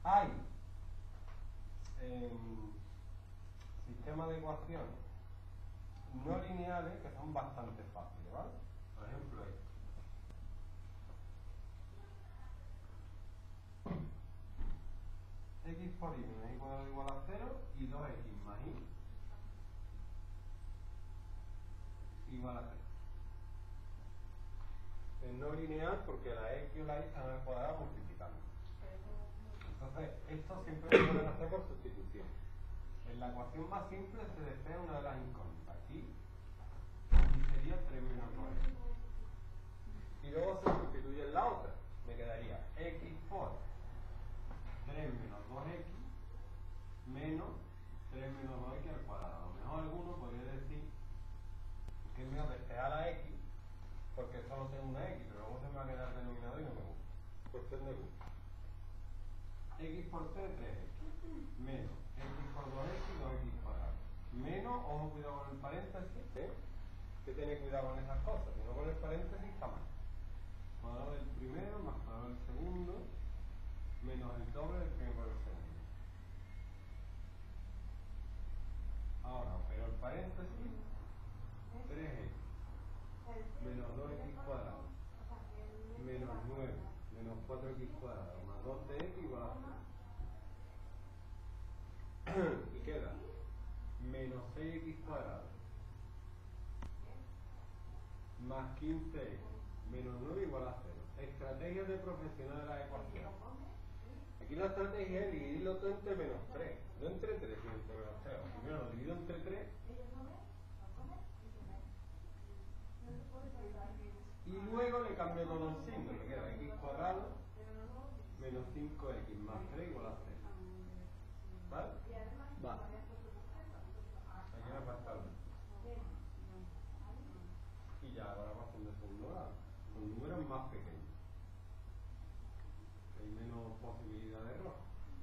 Hay sistemas de ecuaciones no lineales que son bastante fáciles, ¿vale? Por ejemplo, x por y menos y cuadrado igual a 0 y 2x más y igual a 0. Es no lineal porque la x o la y están al cuadrado multiplicando. Entonces, esto siempre se puede hacer por sustitución. En la ecuación más simple se desea una de las incógnitas. Aquí sería 3 menos 9. Y luego se sustituye en la otra. Me quedaría x por 3 menos 2x menos 3 menos 2x al cuadrado. A lo mejor alguno podría decir que es mejor despejar la x porque solo tengo una x, pero luego se me va a quedar el denominador y no me gusta. Cuestión de gusto. X por 3, 3x menos x por 2x, 2x cuadrado. Menos, ojo, cuidado con el paréntesis, ¿eh? Que tener cuidado con esas cosas, si no con el paréntesis está mal. Cuadrado del primero más cuadrado del segundo menos el doble del primero por el segundo. Ahora, pero el paréntesis 3x menos 2x cuadrado menos 9 menos 4x cuadrado más 12x igual a 0. Y queda menos 6x cuadrado más 15x menos 9 igual a 0. Estrategia de profesional de la ecuación. Aquí la estrategia es dividirlo todo entre menos 3. No entre 3, sino entre menos 3. Primero lo divido entre 3 y luego le cambio todo el signo. Me queda x cuadrado menos 5x más 3 igual a 0. ¿Vale? Vale. Aquí me falta uno. Y ya ahora vamos de segundo grado. Con números más pequeños. Hay menos posibilidad de error.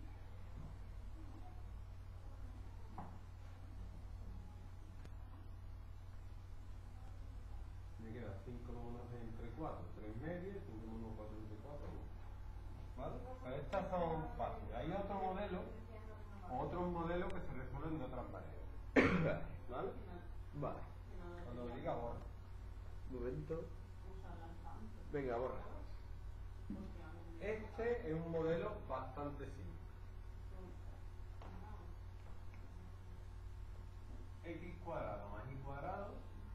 Me queda 5 menos 6 entre 4, 3 medias, 5 menos 4 entre 4, 1. ¿Vale? Pero estas son fáciles. Hay otro modelo, o otros modelos que se resuelven de otras maneras. ¿Vale? Vale. Cuando me diga borra. Un momento. Venga, borra. Este es un modelo bastante simple. X cuadrado más y cuadrado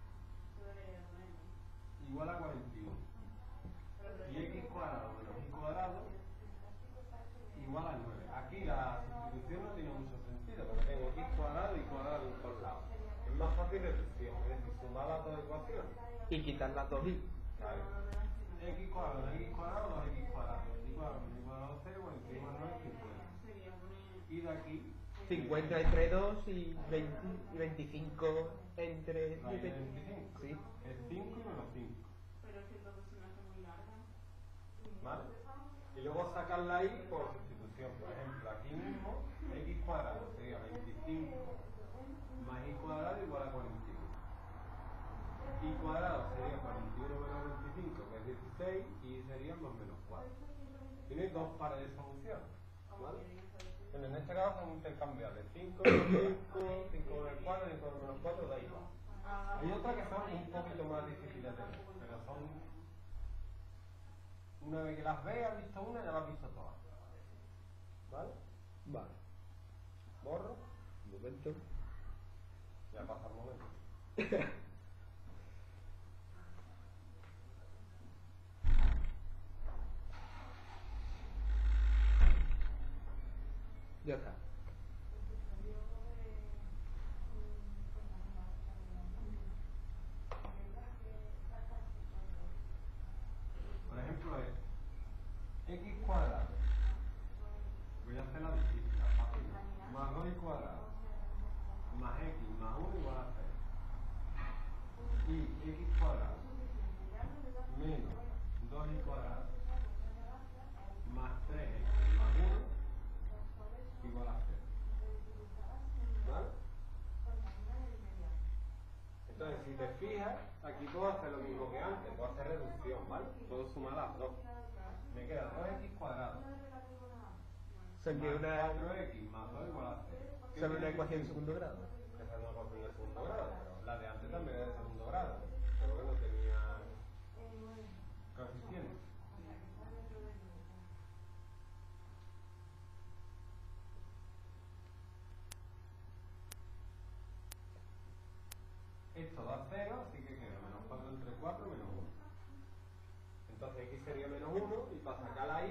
igual a 41. Y x cuadrado menos y cuadrado igual a 9. Aquí la sustitución no tiene mucho sentido, porque tengo x cuadrado y cuadrado en todos lados. Es más fácil reducción, es decir, sumar las dos ecuaciones. Y quitar las dos y. ¿Sabes? X cuadrado menos x cuadrado, 2x cuadrado. Y cuadrado menos y cuadrado 0, 41 más 9, 50. Y de aquí 50 entre 2 y 25 entre... ¿La de 25? Sí. Es 5 y menos 5. Pero es que entonces se me hace muy larga. ¿Vale? Y luego sacar la y por sustitución. Por ejemplo, aquí mismo x cuadrado sería 25 más y cuadrado igual a 41. Y cuadrado sería 41 menos 25, que es 16, y sería más menos 4. Tiene dos pares de soluciones. ¿Vale? Pero en este caso son intercambiables. 5 menos 5, 5 menos 4, 5 menos 4, da igual. Hay otras que son un poquito más difíciles de tener, pero son... Una vez que las veas, has visto una, ya las has visto todas. ¿Vale? Vale. Borro. Un momento. Ya pasa el momento. Ya está. Por ejemplo, x cuadrado. Voy a hacer la difícil, fácil. Más 2y cuadrado. Más x más 1 igual a 0. Y x cuadrado menos 2y cuadrado más 3x más 1 igual a 0. ¿Vale? Entonces, si te fijas, aquí puedo hacer lo mismo que antes, puedo hacer reducción, ¿vale? Puedo sumar las dos. Me queda 2x cuadrado Son que más una, 4x más 2 igual a 0. ¿Qué son una quiere ecuación de decir? segundo grado. Esa es una ecuación de segundo grado, pero la de antes también era de segundo grado, pero que no tenía coeficiente. Esto da 0, así que queda menos 4 entre 4 menos 1. Entonces x sería menos 1 y para sacar la y,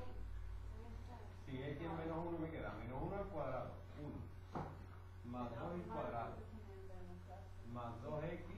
si x es menos 1 me queda menos 1 al cuadrado, 1, más 2 al cuadrado, más 2x